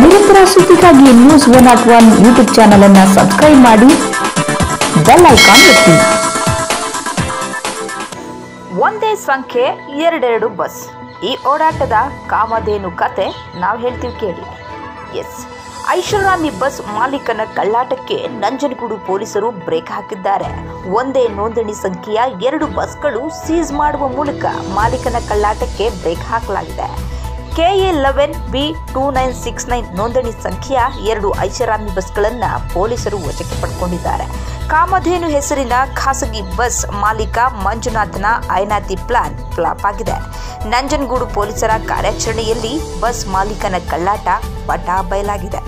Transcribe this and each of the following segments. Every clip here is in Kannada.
ನಿರಂತರ ಸುದ್ದಿಗಾಗಿ News101 ಯೂಟ್ಯೂಬ್ ಚಾನೆಲ್ ಅನ್ನು ಸಬ್ಸ್ಕ್ರೈಬ್ ಮಾಡಿ, ಬೆಲ್ ಐಕಾನ್ ಒತ್ತಿ. ಒಂದೇ ಸಂಖ್ಯೆ ಎರಡೆರಡು ಬಸ್. ಈ ಓಡಾಟದ ಕಾಮಧೇನು ಕತೆ ನಾವು ಹೇಳ್ತೀವಿ ಕೇಳಿ. ಎಸ್, ಐಷಾರಾಮಿ ಬಸ್ ಮಾಲೀಕನ ಕಳ್ಳಾಟಕ್ಕೆ ನಂಜನಗೂಡು ಪೊಲೀಸರು ಬ್ರೇಕ್ ಹಾಕಿದ್ದಾರೆ. ಒಂದೇ ನೋಂದಣಿ ಸಂಖ್ಯೆಯ 2 ಬಸ್ಗಳು ಸೀಸ್ ಮಾಡುವ ಮೂಲಕ ಮಾಲೀಕನ ಕಳ್ಳಾಟಕ್ಕೆ ಬ್ರೇಕ್ ಹಾಕಲಾಗಿದೆ. KA11B2969 ನೋಂದಣಿ ಸಂಖ್ಯೆಯ 2 ಐಷಾರಾಮಿ ಬಸ್ಗಳನ್ನು ಪೊಲೀಸರು ವಶಕ್ಕೆ ಪಡೆದುಕೊಂಡಿದ್ದಾರೆ. ಕಾಮಧೇನು ಹೆಸರಿನ ಖಾಸಗಿ ಬಸ್ ಮಾಲೀಕ ಮಂಜುನಾಥನ ಐನಾತಿ ಪ್ಲಾನ್ ಫ್ಲಾಪ್ ಆಗಿದೆ. ನಂಜನಗೂಡು ಪೊಲೀಸರ ಕಾರ್ಯಾಚರಣೆಯಲ್ಲಿ ಬಸ್ ಮಾಲೀಕನ ಕಳ್ಳಾಟ ಪಟಾ ಬಯಲಾಗಿದೆ.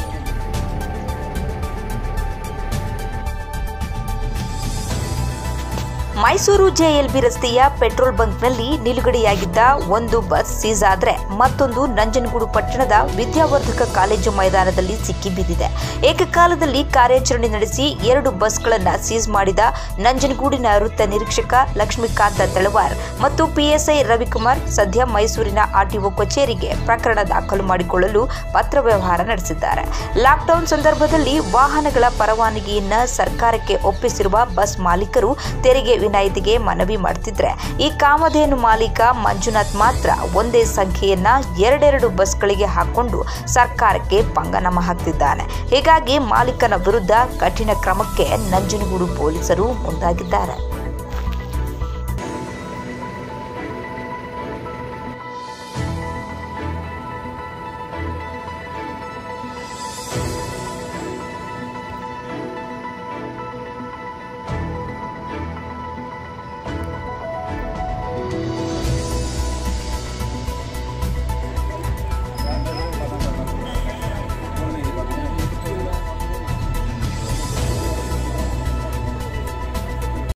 ಮೈಸೂರು JLB ರಸ್ತೆಯ ಪೆಟ್ರೋಲ್ ಬಂಕ್ನಲ್ಲಿ ನಿಲುಗಡೆಯಾಗಿದ್ದ ಒಂದು ಬಸ್ ಸೀಸ್ ಆದರೆ ಮತ್ತೊಂದು ನಂಜನಗೂಡು ಪಟ್ಟಣದ ವಿದ್ಯಾವರ್ಧಕ ಕಾಲೇಜು ಮೈದಾನದಲ್ಲಿ ಸಿಕ್ಕಿಬಿದ್ದಿದೆ. ಏಕಕಾಲದಲ್ಲಿ ಕಾರ್ಯಾಚರಣೆ ನಡೆಸಿ 2 ಬಸ್ಗಳನ್ನು ಸೀಸ್ ಮಾಡಿದ ನಂಜನಗೂಡಿನ ವೃತ್ತ ನಿರೀಕ್ಷಕ ಲಕ್ಷ್ಮೀಕಾಂತ ತಳವಾರ್ ಮತ್ತು PSI ರವಿಕುಮಾರ್ ಸದ್ಯ ಮೈಸೂರಿನ RTO ಕಚೇರಿಗೆ ಪ್ರಕರಣ ದಾಖಲು ಮಾಡಿಕೊಳ್ಳಲು ಪತ್ರ ವ್ಯವಹಾರ ನಡೆಸಿದ್ದಾರೆ. ಲಾಕ್ಡೌನ್ ಸಂದರ್ಭದಲ್ಲಿ ವಾಹನಗಳ ಪರವಾನಗಿಯನ್ನ ಸರ್ಕಾರಕ್ಕೆ ಒಪ್ಪಿಸಿರುವ ಬಸ್ ಮಾಲೀಕರು ತೆರಿಗೆ ವಿನಾಯಿತಿಗೆ ಮನವಿ ಮಾಡುತ್ತಿದ್ರೆ, ಈ ಕಾಮಧೇನು ಮಾಲೀಕ ಮಂಜುನಾಥ್ ಮಾತ್ರ ಒಂದೇ ಸಂಖ್ಯೆಯನ್ನ 2 ಬಸ್ಗಳಿಗೆ ಹಾಕೊಂಡು ಸರ್ಕಾರಕ್ಕೆ ಪಂಗನಾಮ ಹಾಕ್ತಿದ್ದಾನೆ. ಹೀಗಾಗಿ ಮಾಲೀಕನ ವಿರುದ್ಧ ಕಠಿಣ ಕ್ರಮಕ್ಕೆ ನಂಜನಗೂಡು ಪೊಲೀಸರು ಮುಂದಾಗಿದ್ದಾರೆ.